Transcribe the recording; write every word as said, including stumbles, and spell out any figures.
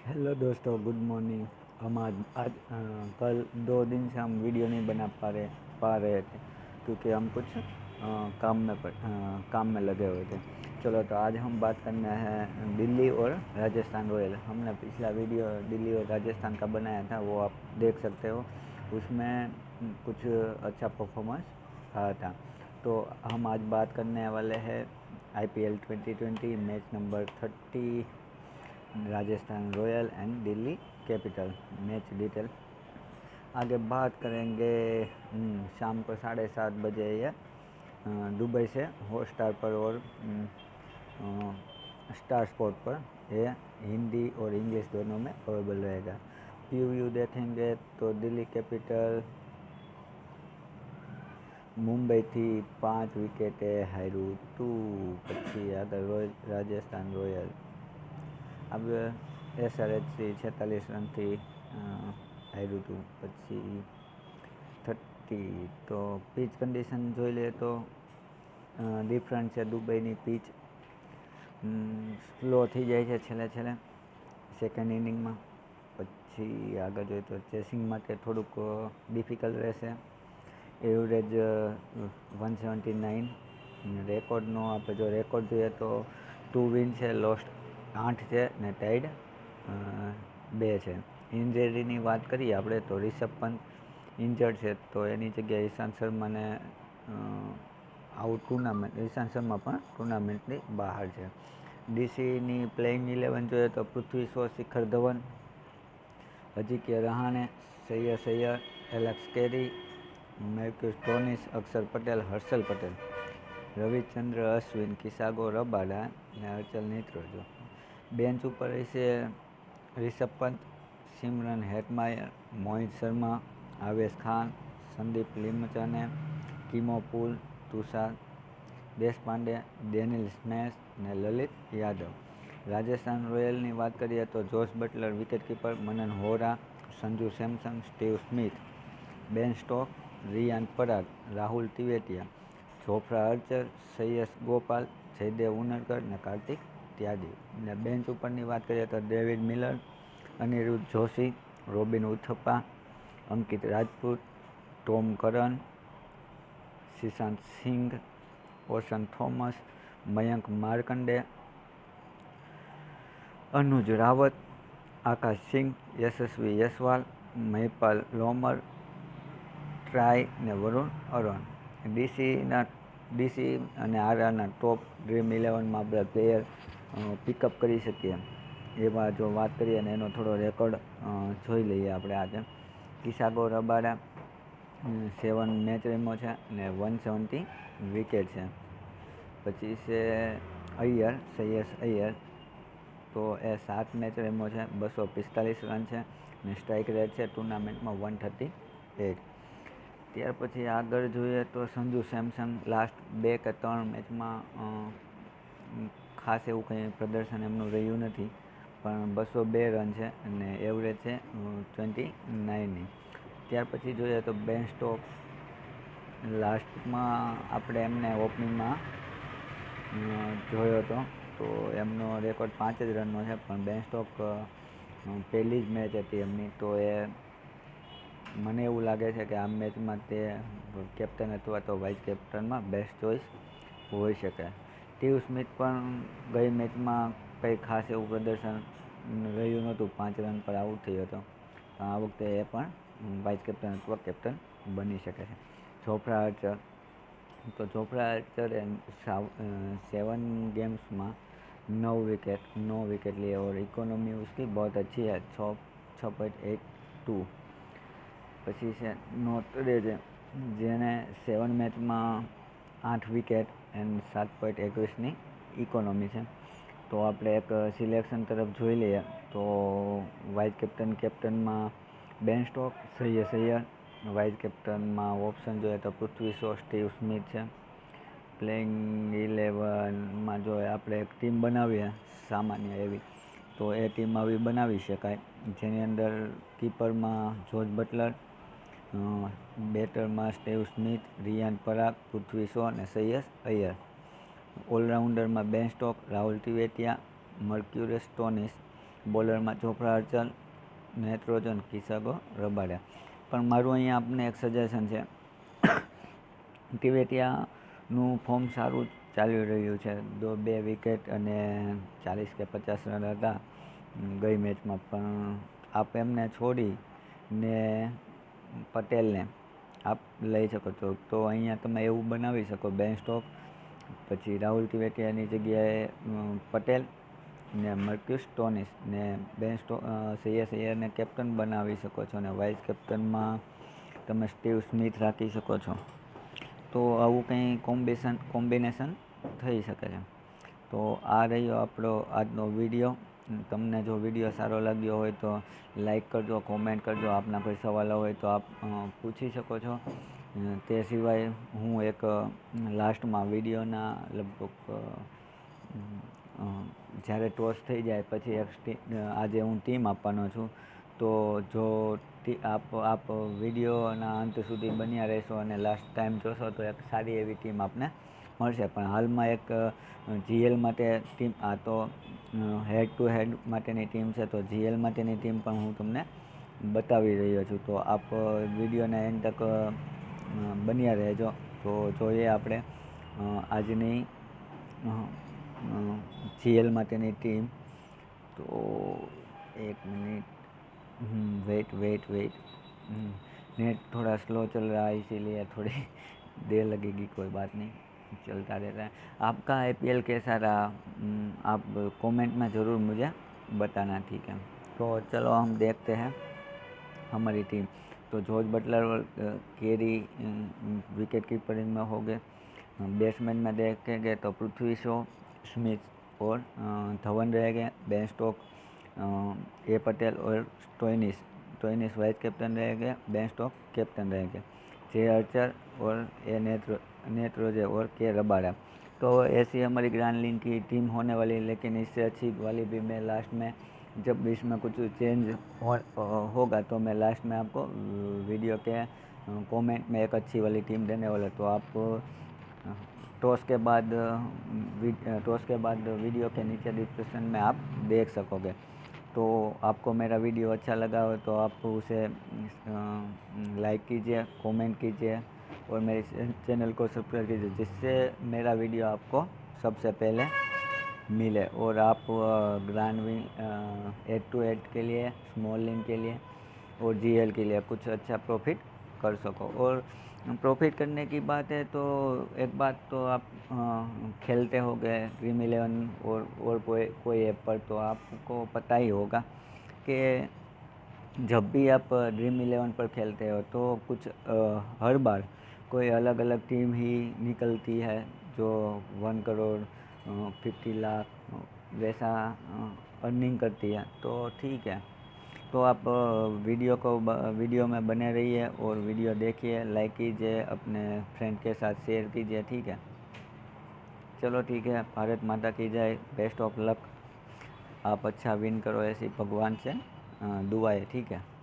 Hello दोस्तों, good morning. हम आज आज अ, कल दो दिन से हम वीडियो नहीं बना पा रहे पा रहे थे क्योंकि हम कुछ अ, काम में प- अ, काम में लगे हुए थे। चलो, तो आज हम बात करना है दिल्ली और राजस्थान रॉयल। हमने पिछला वीडियो दिल्ली और राजस्थान का बनाया था, वो आप देख सकते हो। उसमें अम, कुछ अच्छा परफॉर्मेंस रहा था। तो हम आज बात करने वाले हैं I P L twenty twenty match number thirty, Rajasthan royal and Delhi capital match detail आगे बात करेंगे। हम्म, शाम को साढ़े सात बजे ये अ, दुबई से हॉटस्टार पर और हम्म, अ, स्टार स्पोर्ट पर ये हिंदी और इंग्लिश दोनों में अवेलेबल रहेगा। व्यू व्यू देखेंगे तो दिल्ली कैपिटल મુંબઈથી પાંચ વિકેટે હાર્યું હતું। પછી આગળ રોયલ રાજસ્થાન રોયલ अब एस आर एच થી છેતાલીસ રનથી હાર્યું હતું। પછી થર્ટી તો પીચ કન્ડિશન જોઈ લઈએ તો ડિફરન્ટ છે। દુબઈની પીચ સ્લો થઈ જાય છે છેલ્લે છેલ્લે સેકન્ડ ઇનિંગમાં। પછી આગળ જોઈએ તો ચેસિંગ માટે થોડુંક ડિફિકલ્ટ રહેશે। Average one seventy nine. રેકોર્ડનો આપણે જો રેકોર્ડ જોઈએ તો ટુ વિન છે, લોસ્ટ આઠ છે ને ટાઈડ બે છે। ઇન્જરીની વાત કરીએ આપણે તો રિષભ પંત ઇન્જર્ડ છે, તો એની જગ્યાએ ઈશાંત શર્માને આઉટ ટુર્નામેન્ટ ઈશાંત શર્મા પણ ટુર્નામેન્ટની બહાર છે। ડીસીની પ્લેઇંગ ઇલેવન જોઈએ તો પૃથ્વી શો, શિખર ધવન, અજિંક્ય રહાણે, સૈયદ Iyer, Alex Carey, Marcus Stoinis, Axar Patel, Harshal Patel, Ravichandran Ashwin, Kagiso Rabada અને અર્ચલ નેત્રોજો। બેન્ચ ઉપર રહેશે Rishabh Pant, Shimron Hetmyer, Mohit Sharma, Avesh Khan, Sandeep Lamichhane, Keemo Paul, Tushar Deshpande, Daniel Sams અને લલિત યાદવ। રાજસ્થાન રોયલની વાત કરીએ તો Jos Buttler wicketkeeper, Manan Vohra, Sanju Samson, Steve Smith, Ben Stokes, Riyan Parag, Rahul Tewatia, Jofra Archer, સૈયસ ગોપાલ, જયદેવ ઉનડકર અને કાર્તિક ત્યાગી। અને બેન્ચ ઉપરની વાત કરીએ તો David Miller, Aniruddha Joshi, Robin Uthappa, Ankit Rajpoot, Tom Curran, Shashank Singh, Oshane Thomas, Mayank Markande, Anuj Rawat, Akash Singh, Yashasvi Jaiswal, Mahipal Lomror, ટ્રાય ને વરુણ અરોન। ડીસીના ડીસી અને આરઆરના ટોપ ડ્રીમ ઇલેવનમાં આપણે પ્લેયર પિકઅપ કરી શકીએ એવા જો વાત કરીએ અને એનો થોડો રેકોર્ડ જોઈ લઈએ આપણે આજે। કિસાગો રબાડા સેવન મેચ રમ્યો છે અને વન સેવન્ટી વિકેટ છે। પછી છે અય્યર, સૈયસ અય્યર, તો એ સાત મેચ રમ્યો છે, બસો પિસ્તાલીસ રન છે અને સ્ટ્રાઇક રેટ છે ટુર્નામેન્ટમાં વન થર્ટી એટ। ત્યાર પછી આગળ જોઈએ તો સંજુ સેમસન લાસ્ટ બે કે ત્રણ મેચમાં ખાસ એવું કંઈ પ્રદર્શન એમનું રહ્યું નથી, પણ બસો બે રન છે અને એવરેજ છે ટ્વેન્ટી નાઇનની। ત્યાર પછી જોઈએ તો બેન સ્ટોક લાસ્ટમાં આપણે એમને ઓપનિંગમાં જોયો હતો, તો એમનો રેકોર્ડ પાંચ જ રનનો છે, પણ બેન સ્ટોક પહેલી જ મેચ હતી એમની, તો એ મને એવું લાગે છે કે આ મેચમાં તે કેપ્ટન અથવા તો વાઇસ કેપ્ટનમાં બેસ્ટ ચોઇસ હોઈ શકે। સ્ટીવ સ્મિથ પણ ગઈ મેચમાં કંઈ ખાસ એવું પ્રદર્શન રહ્યું નહોતું, પાંચ રન પર આઉટ થયો હતો, આ વખતે એ પણ વાઇસ કેપ્ટન અથવા કેપ્ટન બની શકે છે। જોફ્રા આર્ચર તો જોફ્રા આર્ચરે सेवन गेम्स में नौ विकेट नौ विकेट लिए और इकोनॉमी उसकी बहुत अच्छी है, छः छः पॉइंट एट टू। પછી છે નોટરેજે જેને સેવન મેચમાં આઠ વિકેટ એન્ડ સાત પોઈન્ટ એકવીસની ઇકોનોમી છે। તો આપણે એક સિલેક્શન તરફ જોઈ લઈએ તો વાઇસ કેપ્ટન કેપ્ટનમાં બેન સ્ટોક, સૈયદ સૈયર, વાઇસ કેપ્ટનમાં ઓપ્શન જોઈએ તો પૃથ્વી શો, સ્ટીવ સ્મિથ છે। પ્લેઇંગ ઇલેવનમાં જો આપણે એક ટીમ બનાવીએ સામાન્ય એવી, તો એ ટીમ આવી બનાવી શકાય જેની અંદર કીપરમાં જોશ બટલર, બેટરમાં સ્ટીવ સ્મિથ, રિયાન પરાગ, પૃથ્વી શો અને સૈયદ અય્યર। ઓલરાઉન્ડરમાં Ben Stokes, Rahul Tewatia, Marcus Stoinis, બોલરમાં ચોપરા હર્ષલ, નેત્રોજન કિસગો રબાડા. પણ મારું અહીંયા આપને એક સજેશન છે, ટીવેટિયાનું ફોર્મ સારું ચાલી રહ્યું છે. દો બે વિકેટ અને ચાલીસ કે પચાસ રન હતા ગઈ મેચમાં, પણ આપ એમને છોડી ને પટેલને આપ લઈ શકો છો. તો અહીંયા તમે એવું બનાવી શકો, બેન સ્ટોક પછી રાહુલ ટીવેટિયાની જગ્યાએ પટેલ ને મર્ક્યુસ સ્ટોનિસ ને બેન સ્ટો શ્રેયસ અય્યરને કેપ્ટન બનાવી શકો છો, અને વાઇસ કેપ્ટનમાં તમે સ્ટીવ સ્મિથ રાખી શકો છો. તો આવું કંઈ કોમ્બિશન કોમ્બિનેશન થઈ શકે છે. તો આ રહ્યો આપણો આજનો વિડીયો. તમને જો વિડીયો સારો લાગ્યો હોય તો લાઈક કરજો, કોમેન્ટ કરજો. આપના કોઈ સવાલો હોય તો આપ પૂછી શકો છો. તે સિવાય હું એક લાસ્ટમાં વિડીયોના લગભગ જ્યારે ટોસ થઈ જાય પછી એક આજે હું ટીમ આપવાનો છું. તો જો આપ આપ વિડીયોના અંત સુધી બન્યા રહેશો અને લાસ્ટ ટાઈમ જોશો તો એક સારી એવી ટીમ આપને મળશે. પણ હાલમાં એક જીએલ માટે ટીમ, આ તો હેડ ટુ હેડ માટેની ટીમ છે, તો જીએલ માટેની ટીમ પણ હું તમને બતાવી રહ્યો છું. તો આપ વિડીયોના એન્ડ તક બન્યા રહેજો. તો જોઈએ આપણે આજની જીએલ માટેની ટીમ. તો एक minute, wait wait wait net थोड़ा स्लो चल रहा है इसीलिए थोड़ी देर लगेगी, कोई बात नहीं, चलता रहता है. आपका आईपीएल कैसा रहा, आप कमेंट में ज़रूर मुझे बताना, ठीक है. तो चलो हम देखते हैं हमारी टीम. तो जॉर्ज बटलर और केरी विकेट कीपरिंग में हो गए. बैट्समैन में देखेंगे तो पृथ्वी शॉ, स्मिथ और धवन रह गए. बेन स्टोक, ए पटेल और स्टोइनिस स्टोइनिस वाइस कैप्टन रह गए. बेन स्टोक कैप्टन रह गए. जे आर्चर और ए नेत्रो नेत्रोजे और के रबाड़ा. तो ऐसी हमारी ग्रैंड लीग की टीम होने वाली है, लेकिन इससे अच्छी वाली भी मैं लास्ट में, जब इसमें कुछ चेंज हो, होगा तो मैं लास्ट में आपको वीडियो के कमेंट में एक अच्छी वाली टीम देने वाला. तो आप टॉस के बाद टॉस के बाद वीडियो के नीचे डिस्क्रिप्शन में आप देख सकोगे. तो आपको मेरा वीडियो अच्छा लगा हो तो आप उसे लाइक कीजिए, कमेंट कीजिए और मेरे चैनल को सब्सक्राइब कीजिए, जिससे मेरा वीडियो आपको सबसे पहले मिले और आप grand win add to add के लिए, स्मॉल लिंक के लिए और जीएल के लिए कुछ अच्छा प्रॉफिट कर सको. और प्रॉफिट करने की बात है तो एक बात तो आप खेलते हो गए ड्रीम इलेवन और और कोई कोई ऐप पर, तो आपको पता ही होगा कि जब भी आप ड्रीम इलेवन पर खेलते हो तो कुछ आ, हर बार कोई अलग अलग टीम ही निकलती है जो वन करोड़ फिफ्टी लाख वैसा अर्निंग करती है. तो ठीक है, तो आप वीडियो को वीडियो में बने रहिए और वीडियो देखिए, लाइक कीजिए, अपने फ्रेंड के साथ शेयर कीजिए, ठीक है. चलो ठीक है, भारत माता की जय, बेस्ट ऑफ लक. आप अच्छा विन करो ऐसी भगवान से दुआ है, ठीक है.